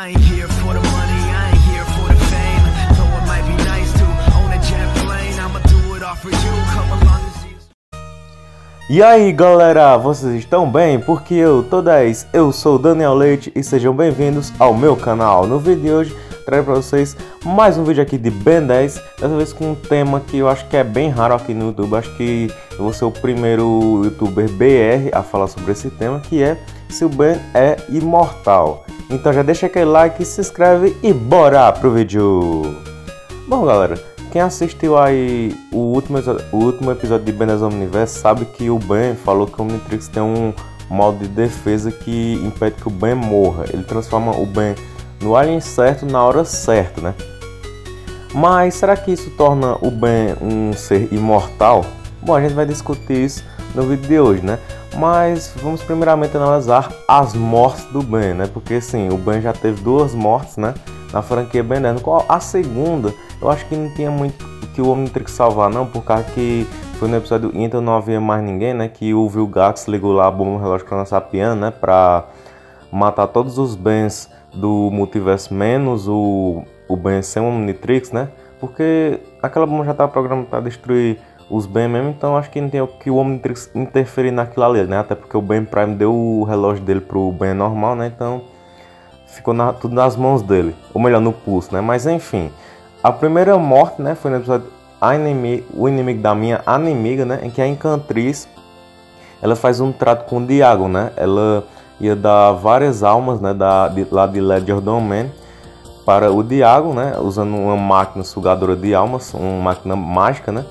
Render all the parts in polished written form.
I ain't here for the money, I ain't here for the fame. Though it might be nice to own a jet plane, I'ma do it all for you, come along and see. E aí galera, vocês estão bem? Porque eu tô 10, eu sou o Daniel Leite e sejam bem-vindos ao meu canal. No vídeo de hoje trago para vocês mais um vídeo aqui de Ben 10, dessa vez com um tema que eu acho que é bem raro aqui no YouTube. Acho que eu vou ser o primeiro youtuber BR a falar sobre esse tema, que é se o Ben é imortal. Então já deixa aquele like, se inscreve e bora pro vídeo! Bom galera, quem assistiu aí o último episódio de Ben 10 Omniverse sabe que o Ben falou que o Omnitrix tem um modo de defesa que impede que o Ben morra. Ele transforma o Ben no alien certo na hora certa, né? Mas será que isso torna o Ben um ser imortal? Bom, a gente vai discutir isso no vídeo de hoje, né? Mas vamos primeiramente analisar as mortes do Ben, né? Porque sim, o Ben já teve duas mortes, né? Na franquia Ben 10, no qual a segunda eu acho que não tinha muito que o Omnitrix salvar não, por causa que foi no episódio Então não havia mais ninguém, né? Que o Vilgax ligou lá a bomba relógio cronossapiana, né? Pra matar todos os Bens do multiverso, menos o Ben sem o Omnitrix, né? Porque aquela bomba já estava programada para destruir os Ben mesmo, então acho que não tem que o Omnitrix interferir naquilo ali, né? Até porque o Ben Prime deu o relógio dele pro Ben normal, né? Então ficou tudo nas mãos dele, ou melhor, no pulso, né? Mas enfim, a primeira morte, né, foi no episódio O Inimigo da Minha Inimiga, né? Em que a Encantriz, ela faz um trato com o Diagon, né? Ela ia dar várias almas, né, lá de Ledger Domain para o Diagon, né? Usando uma máquina sugadora de almas, uma máquina mágica, né?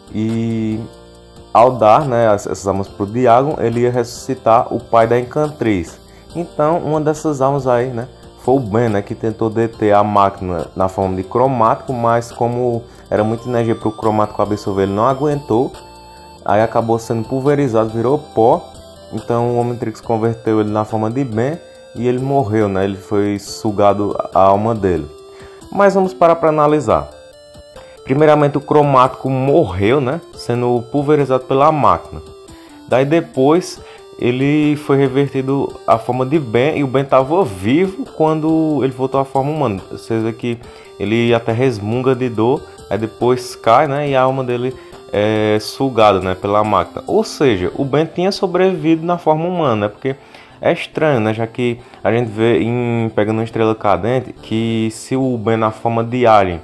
E ao dar, né, essas almas para o Diagon, ele ia ressuscitar o pai da Encantriz. Então, uma dessas almas aí, né, foi o Ben, né, que tentou deter a máquina na forma de cromático, mas como era muita energia para o cromático absorver, ele não aguentou. Aí acabou sendo pulverizado, virou pó. Então o Omnitrix converteu ele na forma de Ben e ele morreu, né, ele foi sugado a alma dele. Mas vamos parar para analisar. Primeiramente o cromático morreu, né, sendo pulverizado pela máquina. Daí depois ele foi revertido à forma de Ben e o Ben estava vivo quando ele voltou à forma humana. Ou seja, que ele até resmunga de dor, aí depois cai, né, e a alma dele é sugada, né, pela máquina. Ou seja, o Ben tinha sobrevivido na forma humana, né, porque é estranho, né, já que a gente vê em Pegando uma Estrela Cadente que se o Ben na forma de alien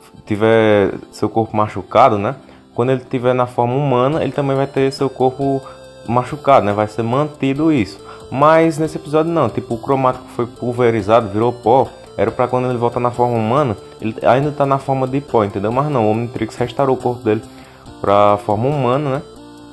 tiver seu corpo machucado, né, quando ele tiver na forma humana, ele também vai ter seu corpo machucado, né, vai ser mantido isso. Mas nesse episódio não, tipo, o cromático foi pulverizado, virou pó, era para quando ele voltar na forma humana, ele ainda tá na forma de pó, entendeu? Mas não, o Omnitrix restaurou o corpo dele para forma humana, né,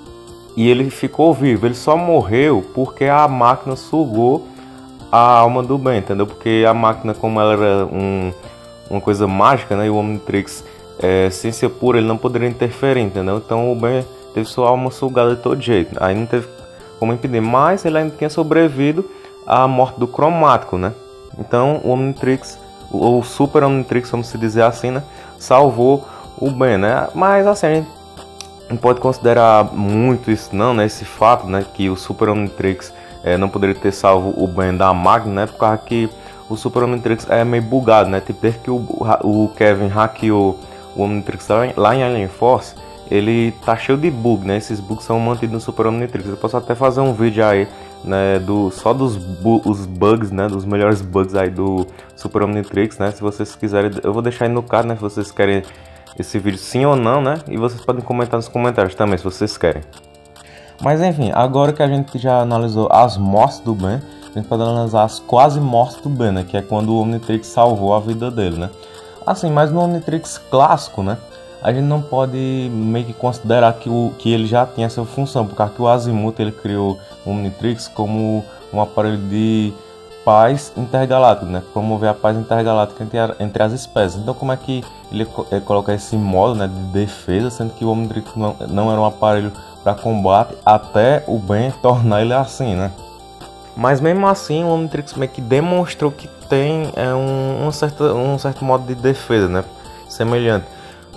e ele ficou vivo. Ele só morreu porque a máquina sugou a alma do Ben, entendeu? Porque a máquina, como ela era uma coisa mágica, né, e o Omnitrix ciência pura, ele não poderia interferir, entendeu? Então o Ben teve sua alma sugada de todo jeito, aí não teve como impedir, mas ele ainda tinha sobrevivido à morte do cromático, né? Então o Omnitrix, o Super Omnitrix, vamos se dizer assim, né, salvou o Ben, né? Mas assim, a gente não pode considerar muito isso não, né, esse fato, né, que o Super Omnitrix não poderia ter salvo o Ben da máquina, né, por causa que o Super Omnitrix é meio bugado, né, tipo, desde que o Kevin hackeou o Omnitrix lá em Alien Force, ele tá cheio de bug, né, esses bugs são mantidos no Super Omnitrix. Eu posso até fazer um vídeo aí, né, só dos os bugs, né, dos melhores bugs aí do Super Omnitrix, né, se vocês quiserem, eu vou deixar aí no card, né, se vocês querem esse vídeo sim ou não, né, e vocês podem comentar nos comentários também, se vocês querem. Mas enfim, agora que a gente já analisou as mortes do Ben, a gente pode analisar as quase mortes do Ben, né, que é quando o Omnitrix salvou a vida dele, né. Assim, mas no Omnitrix clássico, né, a gente não pode meio que considerar que ele já tinha essa função, por causa que o Azimuth ele criou o Omnitrix como um aparelho de paz intergaláctica, né? Promover a paz intergaláctica entre as espécies. Então como é que ele coloca esse modo, né, de defesa, sendo que o Omnitrix não era um aparelho para combate até o Ben tornar ele assim, né? Mas mesmo assim o Omnitrix meio que demonstrou que tem um certo modo de defesa, né, semelhante.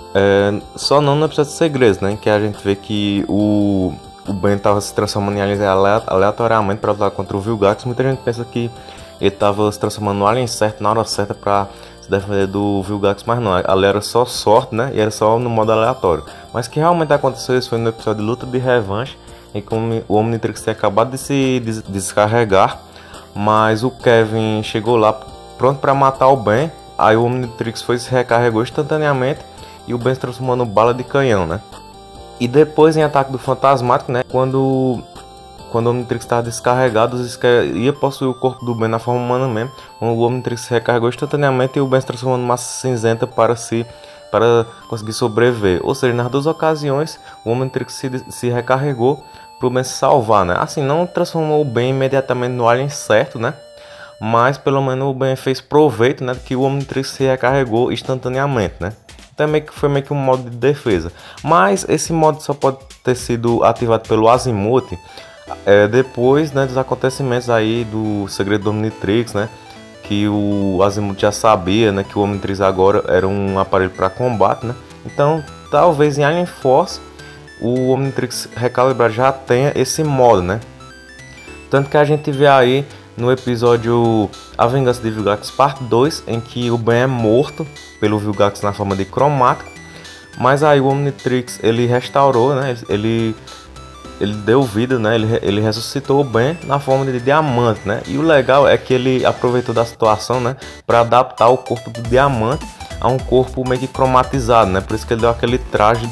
Só não no episódio de Segredos, né, que a gente vê que o Ben estava se transformando em aliens aleatoriamente para lutar contra o Vilgax. Muita gente pensa que ele tava se transformando no alien certo na hora certa pra se defender do Vilgax, mas não, ali era só sorte, né? E era só no modo aleatório. Mas que realmente aconteceu isso foi no episódio de Luta de Revanche, em que o Omnitrix tinha acabado de se descarregar, mas o Kevin chegou lá pronto pra matar o Ben. Aí o Omnitrix foi se recarregou instantaneamente e o Ben se transformou no bala de canhão, né? E depois em Ataque do Fantasmático, né? Quando o Omnitrix estava descarregado, os Skeletor ia possuir o corpo do Ben na forma humana mesmo. O Omnitrix se recarregou instantaneamente e o Ben se transformou numa massa cinzenta para conseguir sobreviver. Ou seja, nas duas ocasiões o Omnitrix se recarregou para o Ben se salvar, né? Assim, não transformou o Ben imediatamente no alien certo, né? Mas pelo menos o Ben fez proveito, né? Que o Omnitrix se recarregou instantaneamente, né? Então foi meio que um modo de defesa. Mas esse modo só pode ter sido ativado pelo Azimuth depois, né, dos acontecimentos aí do Segredo do Omnitrix, né? Que o Azimuth já sabia, né? Que o Omnitrix agora era um aparelho para combate, né? Então talvez em Alien Force o Omnitrix recalibrado já tenha esse modo, né? Tanto que a gente vê aí no episódio A Vingança de Vilgax Parte 2, em que o Ben é morto pelo Vilgax na forma de cromático, mas aí o Omnitrix ele restaurou, né? Ele deu vida, né? Ele ressuscitou o Ben na forma de diamante, né? E o legal é que ele aproveitou da situação, né, para adaptar o corpo do diamante a um corpo meio que cromatizado, né? Por isso que ele deu aquele traje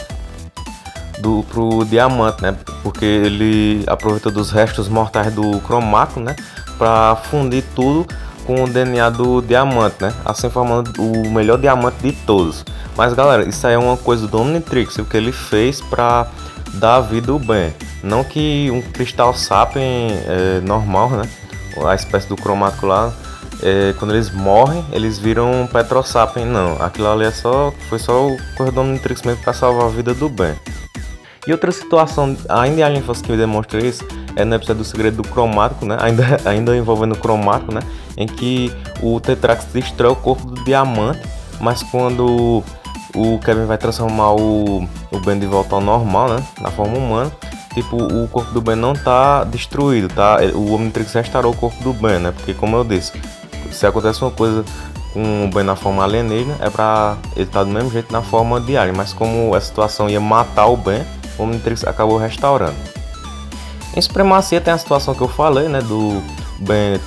pro diamante, né? Porque ele aproveitou dos restos mortais do cromático, né? Para fundir tudo com o DNA do diamante, né? Assim formando o melhor diamante de todos. Mas galera, isso aí é uma coisa do Omnitrix, o que ele fez para dar vida ao Ben. Não que um cristal sapien normal, né? A espécie do cromático lá, quando eles morrem, eles viram um petrosapien. Não, aquilo ali foi só o corredor do Omnitrix mesmo para salvar a vida do Ben. E outra situação, ainda em Alien Force que demonstra isso, é no episódio do Segredo do Cromático, né? Ainda envolvendo o cromático, né? Em que o Tetrax destrói o corpo do diamante, mas quando o Kevin vai transformar o Ben de volta ao normal, né? Na forma humana, tipo, o corpo do Ben não tá destruído, tá? O Omnitrix restaurou o corpo do Ben, né? Porque como eu disse, se acontece uma coisa com o Ben na forma alienígena, é pra ele tá do mesmo jeito na forma de alien, mas como a situação ia matar o Ben, o Omnitrix acabou restaurando. Em Supremacia tem a situação que eu falei, né, do Ben,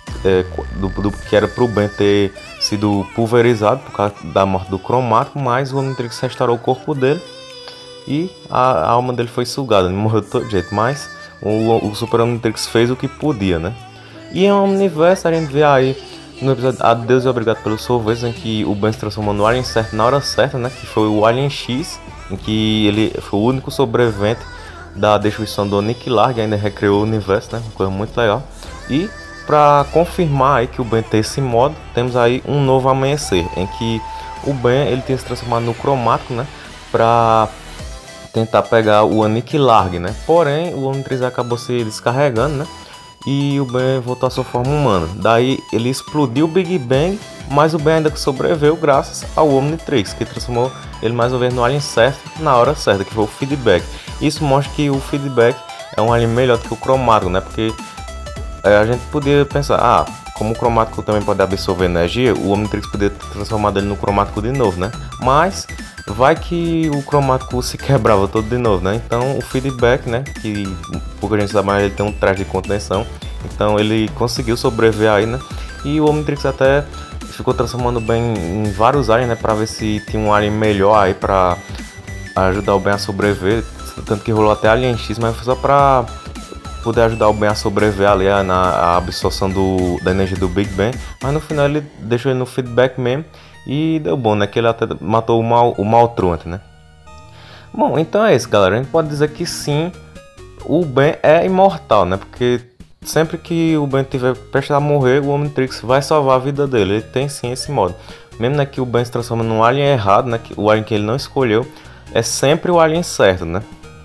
que era pro Ben ter sido pulverizado por causa da morte do cromático, mas o Omnitrix restaurou o corpo dele e a alma dele foi sugada, ele morreu de todo jeito, mas o Super Omnitrix fez o que podia, né. E em Omniverse a gente vê aí no episódio Adeus e Obrigado pelo Sorvete, em que o Ben se transformou no alien certo na hora certa, né, que foi o Alien X, em que ele foi o único sobrevivente da destruição do Nick Larg, ainda recriou o universo, né? Uma coisa muito legal. E para confirmar aí que o Ben tem esse modo, temos aí um novo amanhecer, em que o Ben ele tem se transformado no cromático, né? Para tentar pegar o Nick Larg, né? Porém, o Omnitrix acabou se descarregando, né? E o Ben voltou à sua forma humana. Daí ele explodiu o Big Bang, mas o Ben ainda sobreviveu graças ao Omnitrix, que transformou ele mais uma vez no alien certo na hora certa, que foi o Feedback. Isso mostra que o Feedback é um alien melhor do que o cromático, né? Porque a gente podia pensar, como o cromático também pode absorver energia, o Omnitrix poderia transformar ele no cromático de novo, né? Mas vai que o cromático se quebrava todo de novo, né? Então o Feedback, né? Que pouca gente sabe, mas ele tem um traje de contenção, então ele conseguiu sobreviver aí, né? E o Omnitrix até ficou transformando bem em vários aliens, né? Pra ver se tinha um alien melhor aí pra ajudar o Ben a sobreviver. Tanto que rolou até Alien X, mas foi só pra poder ajudar o Ben a sobreviver ali na absorção da energia do Big Bang. Mas no final ele deixou ele no Feedback mesmo e deu bom, né? Que ele até matou o Maltruant, né? Bom, então é isso, galera. A gente pode dizer que sim, o Ben é imortal, né? Porque sempre que o Ben tiver prestes a morrer, o Omnitrix vai salvar a vida dele. Ele tem sim esse modo. Mesmo, né, que o Ben se transforma num alien errado, né? O alien que ele não escolheu, é sempre o alien certo, né?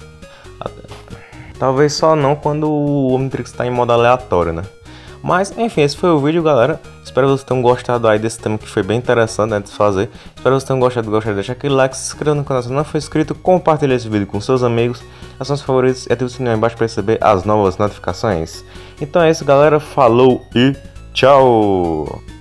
Talvez só não quando o Omnitrix está em modo aleatório, né? Mas, enfim, esse foi o vídeo, galera. Espero que vocês tenham gostado aí desse tema que foi bem interessante, né, de fazer. Espero que vocês tenham gostado de deixar aquele like, se inscreva no canal se não for inscrito, compartilhe esse vídeo com seus amigos, ação os favoritos e ative o sininho aí embaixo para receber as novas notificações. Então é isso, galera. Falou e Tchau!